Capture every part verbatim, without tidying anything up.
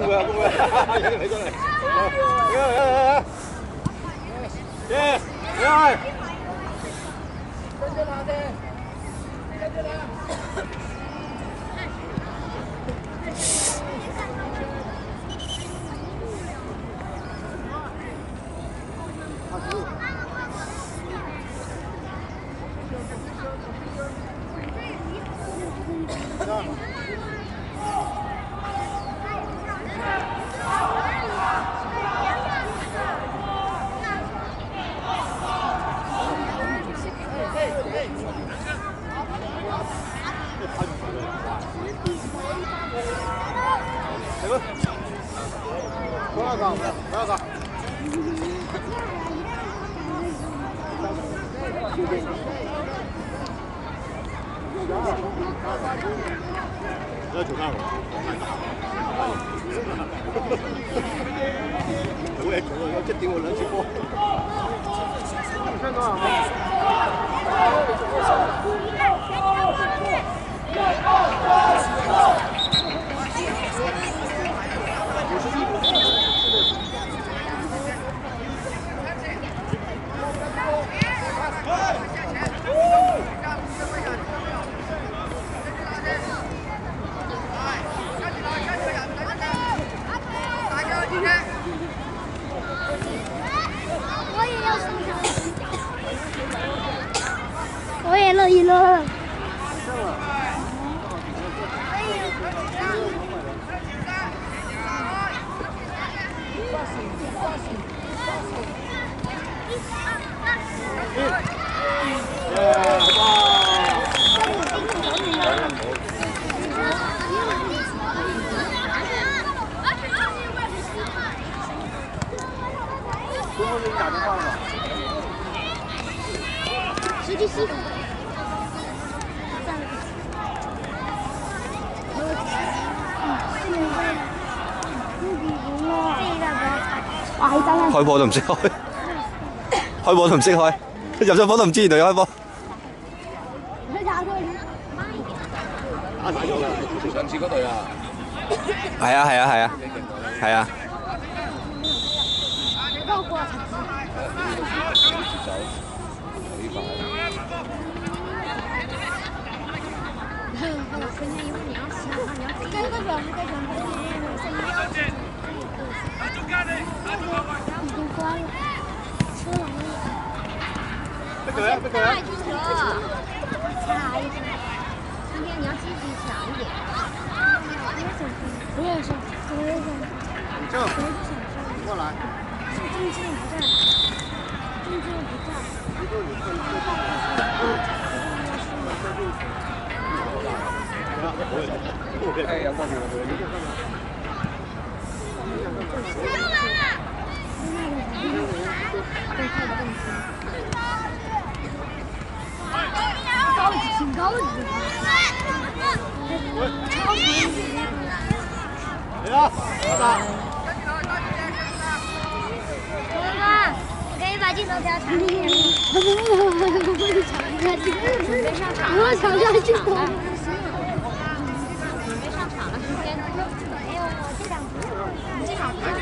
过来，不过来，有没过来？有有有。耶，来。跟着他的，跟着他。 不要搞，不要搞。要九看了。我也觉得要这顶我人气多。看多少？ 我也乐意乐。 中国给你打电话了吗？ 十七七。 開波都唔識開，開波都唔識開，入咗波都唔知原來開波。 上次嗰隊啊， 係啊係啊係啊係啊。 已经关了，车了。 这个呀，这个呀。 差一点。今天你要积极强一点。我也是，我也是。 你正，你过来。 中间不站，中间不站。 一个你退退退。哎，阳光比我多，你就看看。 高级，挺高级。超级。 来了，打。 哥哥，我可以把镜头调长一点吗？不不不不不不，长下去。准备上场了，长下去。准备上场了，时间没有，我这两组，这两组。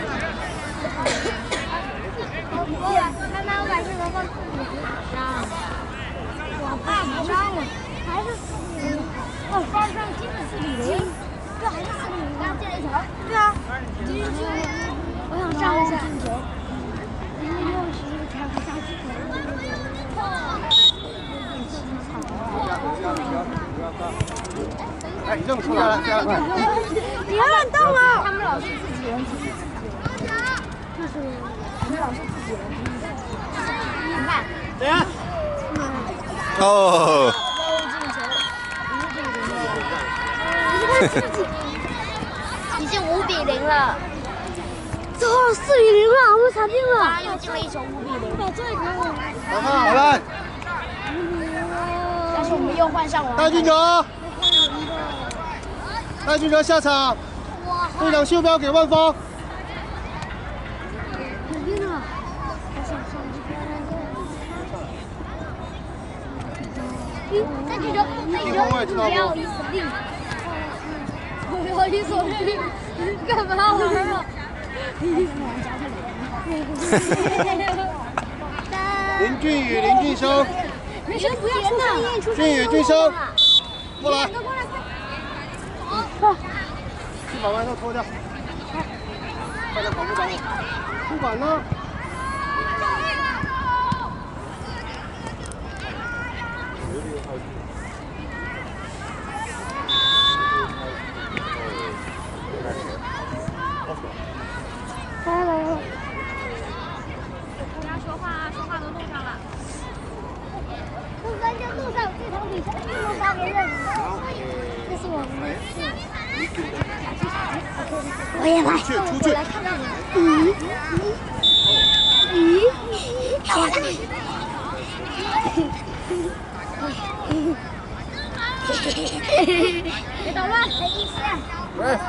我妈妈，我把镜头放上。我爸不让了，还是哦，放上基本四比零，这还是四比零。刚进了一球。对啊。我想上一下。因为六十才不下去。 哎，你认出来了，这样快！ 别乱动啊！他们老是自己人，不是自己人。就是他们老是自己人。你看。 谁呀？ 哦。 已经五比零了。最后四比零了，我们惨定了。又进了一球五比零。把这个。 好看，好看。 但是我们又换上了。 戴俊哲。戴俊哲下场。队长袖标给万峰。 肯定的。我想上这边。戴俊哲，戴俊哲，不要意思定。我要你说干嘛玩啊？ 林俊宇，林俊生， 没事，不要出声，出声。 俊宇，俊生，过来， 过来， 快！去把外套脱掉，快点跑步找我，不管呢。 来来来， 大家说话说话都弄上了。 不然就路上这场比赛不能发给任何人，这是我们的事。我也来， 出去，出去。 咦咦咦！看我来！别捣乱，没意思。 喂。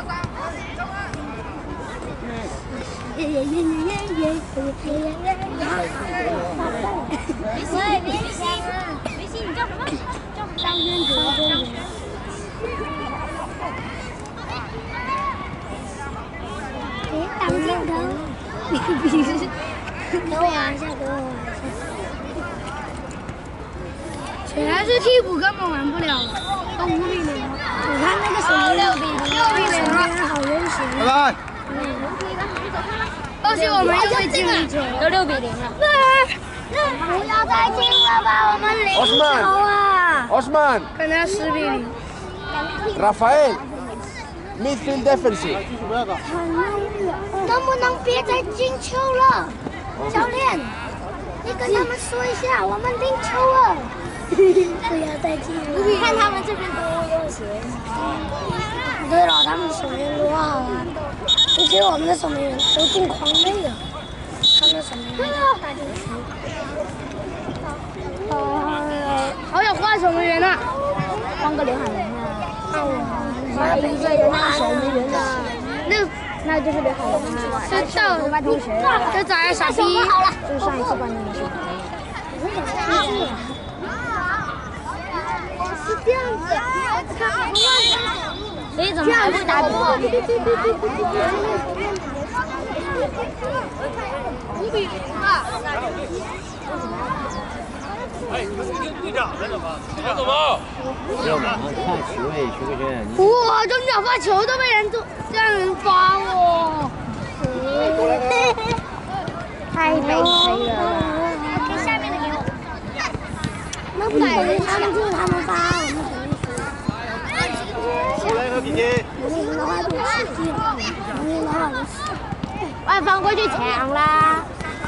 耶耶耶耶耶耶耶耶！喂，明星， 梅西，你叫什么？叫张轩哲，张轩。哎，挡镜头！你比是，给我玩一下，给我玩一下。全是替补，根本玩不了，都五比零了。我看那个什么六比零，六比零，好温馨。 拜拜。 恭喜我们又被进了球， 都六比零了。 不要再进了吧，我们零球啊 Osman， 可能要十比零。 Rafael，midfield defensive。 能不能别再进球了，教练？你跟他们说一下，我们零球了。不要再进了。看他们这边多悠闲。对了，他们守门员多好啊！而且我们的守门员都进狂内了，他们的守门员大禁区。呃，好想换守门员啊！换个刘海龙啊！换我，换一个人当守门员啊！那那就是刘海龙啊！这到同学，这找个傻逼，就是上一次冠军的时候。是这样子，所以怎么还不打比赛？五比零啊！ 哎，你们是听队长的呢吗？队长怎么？ 要不然看徐渭、徐慧娟， 哇，中脚发球都被人这样人发哦！太悲催了。给下面的给我。那百人他们就是他们发，我们等于输。 过来和比拼。 我们的话就是世界，我们的话就是外方过去抢啦。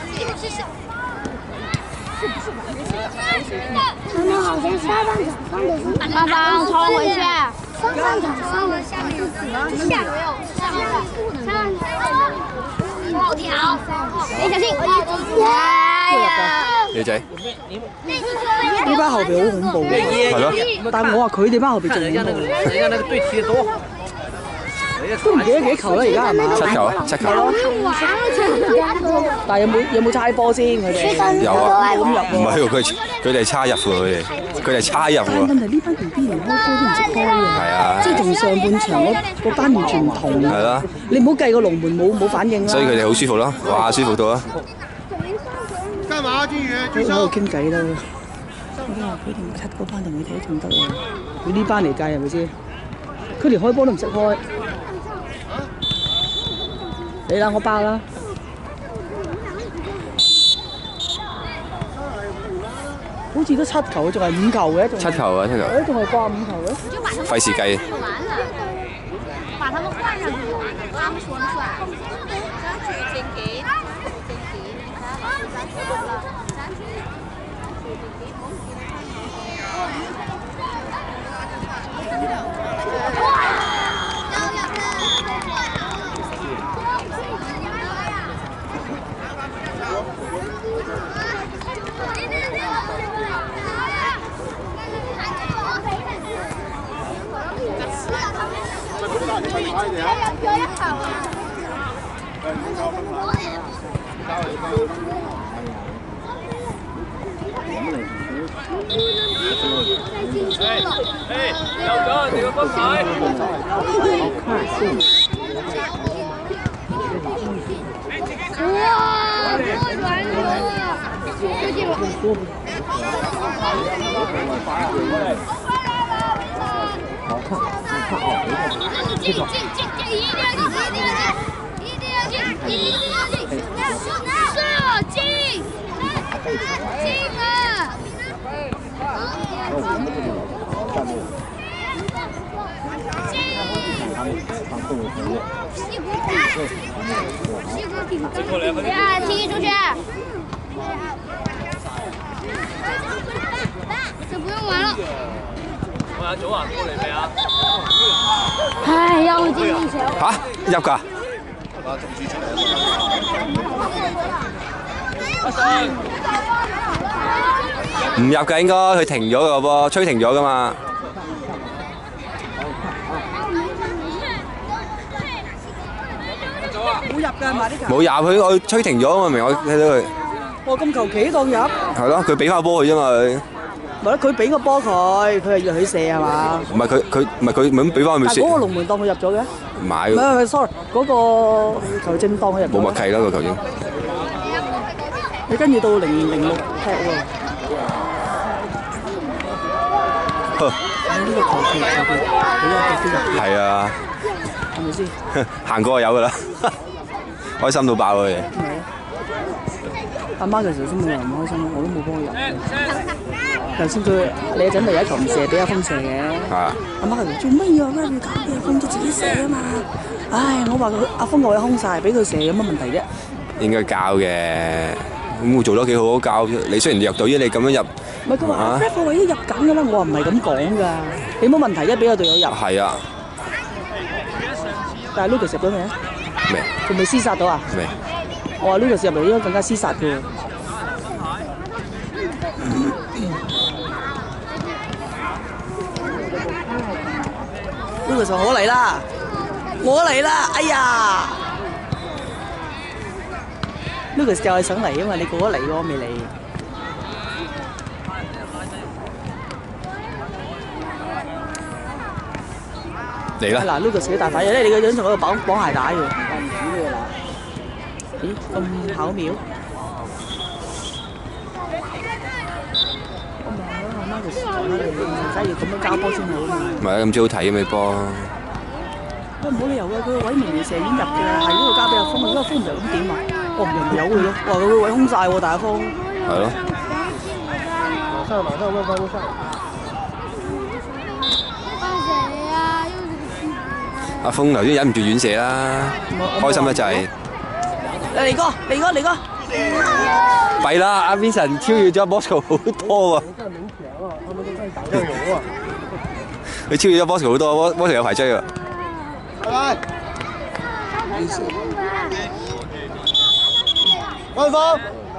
他们好像下半场上的是慢慢冲回去。 上半场上的下面是下没有上上不好调，你小心！哎呀！ 女仔， 呢班後備好恐怖嘅， 係咯， 但係我話佢哋班後備仲看人家那恐怖， 个人家那个队踢得多好， 都唔記得幾球啦而家係嘛？ 七球啊，七球。 但係有冇有冇猜波先佢哋？ 有啊， 咁入喎。 唔係喎，佢佢哋差入喎，佢哋佢哋差入但係喎。 問題呢班 B B 連開波都唔識開係啊！ 啊， 即係同上半場嗰嗰班完全唔同係啦， 你唔好計個龍門冇冇反應啦。 所以佢哋好舒服咯，哇，舒服到啊！ 幹嘛，俊宇？ 喺度傾偈啦。我都話佢同七嗰班同佢睇仲得喎，佢呢班嚟計係咪先？佢連開波都唔識開。你啦，我包啦。好似都七球，仲係五球嘅，仲七球啊，七球， 誒仲係掛五球嘅。 費事計。 完了，把他們換上去就完了，他們說了算。 哎哎，小张，你个翻牌。 哇，好软柔啊！这进了。 好看，你看啊， 进进进进，一定要进，一定要进，一定要进，一定要进，射进，进了。呀，踢出去！这不用玩了。 我阿祖啊，過嚟未啊？ 唉，又進呢球。 嚇入㗎？唔入㗎應該，佢停咗㗎噃，吹停咗㗎嘛。 冇入㗎嘛呢球？ 冇入佢，我吹停咗啊嘛，明我睇到佢。 我咁求其當入。 係咯，佢俾翻個波佢啫嘛佢。 咪咯，佢俾個波佢，佢係要佢射係嘛？ 唔係佢佢唔係佢咪咁俾翻佢咪射。 但係嗰個龍門當佢入咗嘅。 唔係。 唔係唔係 sorry，嗰個球證當佢入咗。 冇默契啦個球證。 你跟住到零零六踢喎。呢個球技球技好有特色。 係啊。 係咪先？ 行過就有㗎啦，開心到爆佢哋。 阿媽嘅時候先冇人唔開心，我都冇幫佢入。頭先佢你嗰陣第一球唔射，俾阿峰射嘅。係啊。阿媽佢做乜嘢啊？咩要搞嘅？阿峰都自己射啊嘛。唉，我話佢阿峰我空曬，俾佢射有乜問題啫？應該教嘅，咁我做得幾好教。你雖然入到啫，你咁樣入。唔係佢話阿 Fred 個位都入緊㗎啦，我話唔係咁講㗎。你冇問題啫，俾個隊友入。係啊。但係 Lucas 入咗未啊？未。仲未廝殺到啊？未。我話 Lucas 入嚟應該更加廝殺嘅。Lucas 話我嚟啦，我嚟啦！哎呀 ，Lucas 就係想嚟啊嘛，你過咗嚟我未嚟。嚟啦！嗱 ，Lucas 幾大把嘢咧，你個樣仲喺度綁綁鞋帶喎。咦，咁巧妙！我望咗阿媽就講啦，唔使要咁樣交波先好嘛。唔係啊，咁最好睇嘅咪波。喂，冇理由嘅，佢個位明明射已經入嘅，係呢度交俾阿峰，如果阿峰唔入咁點啊？我唔入咪由佢咯。哇，佢個位空曬喎，大阿峰。係咯。馬上馬上慢慢上。阿峰頭先忍唔住遠射啦，開心得滯。嚟哥，嚟哥，嚟哥！弊啦，阿 Vincent 超越咗 Bosco 好多喎。佢超越咗 Bosco 好多 ，Bosco 有排追啊。來，官方，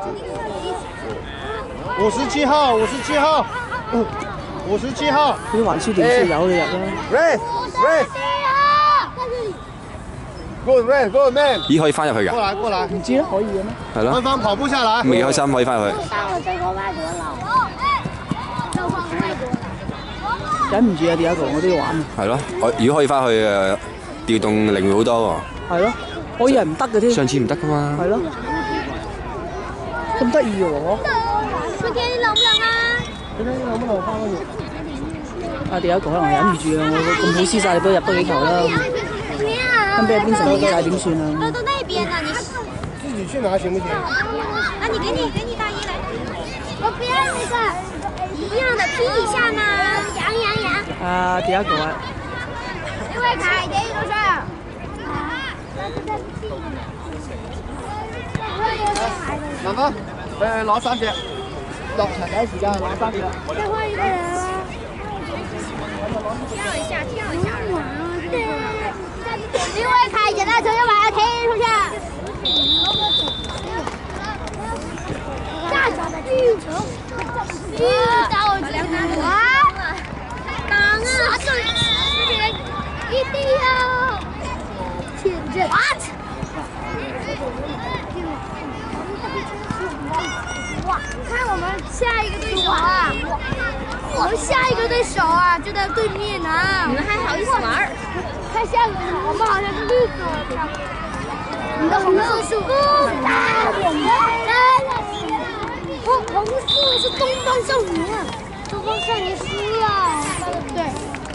五十七號，五十七號，五十七號。啲環超點先有你入啦。Red Red。Good man, good man。咦，可以翻入去㗎？過來，過來。唔知咧，可以嘅咩？係咯。官方跑步下來。咁幾開心，可以翻入去。忍唔住啊！第一個我都要玩。係咯，我如果可以翻去誒，調動靈活好多喎。係咯，我以為唔得嘅添。上次唔得㗎嘛。係咯。咁得意嘅喎。春天你冷唔冷啊？春天冷唔冷翻去？啊！第一個可能忍唔住啊！我咁好廝殺，你俾我入多幾球啦。咁俾邊成幾大點算啊？到到那邊呢？你自己去拿行不行？那你給你給你大姨來。我不要那個一樣的拼一下嘛，揚揚揚。啊，第一個啊。你會睇第一個是？南方，誒攞三隻，落場第一時間攞三隻。再換一個人啊！跳一下，跳一下。另外開腳踏車就把它踢出去。下腳的運球，遇到哇！擋啊！一定要前進。What？ 哇！看我們下一個對手啊！我們下一個對手啊，就在對面呢。你們還好意思玩？開始。 像个草帽，好像是绿色的。你的红色是不红色是东方少年，东方少年需要。对。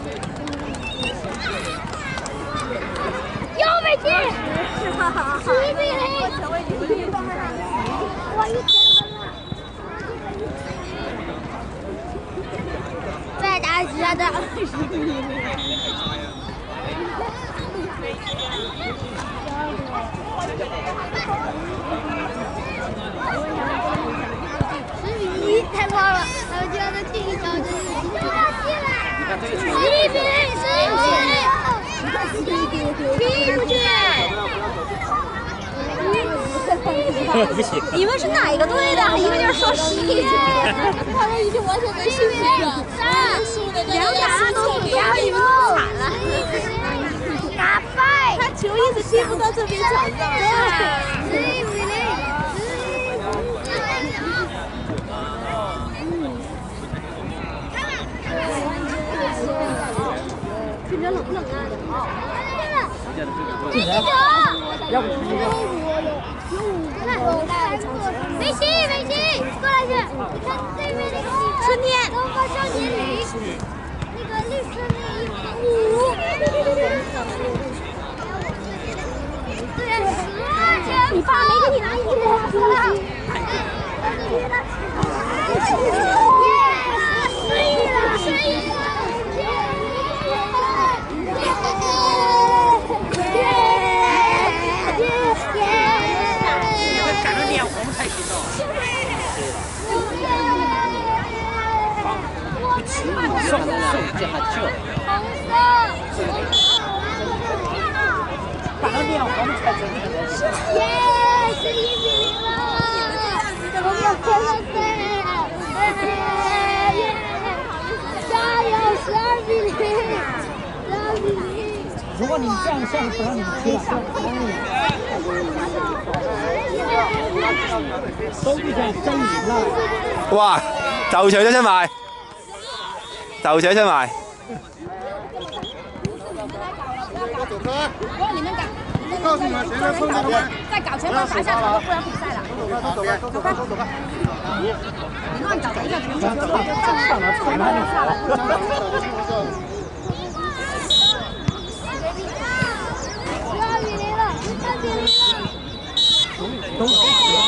又没进。十比零。我一千分了。再打几下的。太高了，然后就要再进一脚，十一比零，十一比零，踢出去！ 不行，你们是哪一个队的？一个劲儿说十一，他们已经完全没兴趣了。两打都不要你们都惨了，打败！他球一直踢不到这边场上。十一比零。这边冷不冷啊？第一球，有五个，有五个，梅西，梅西，过来去，你看对面那个春天，东方少年零，那个绿色那五，对，你爸没给你拿衣服了。十一了，十一了。 赶着脸红才行动。送送这还救。赶着脸红才行动。 耶，十一比零了！我们天了噻！加油，十二比零！十二比零！ 如果你这样下去不让你们踢了，都比想真赢了。 哇！就搶咗出埋，就搶出埋。 走开！ 不让你们搞， 我告诉你们，谁在碰这边？ 再搞全部罚下场，不然比赛了。 走开，走开，走开！ 你乱搞一下全部上上上了传了十二比零了，十三比零了。 都。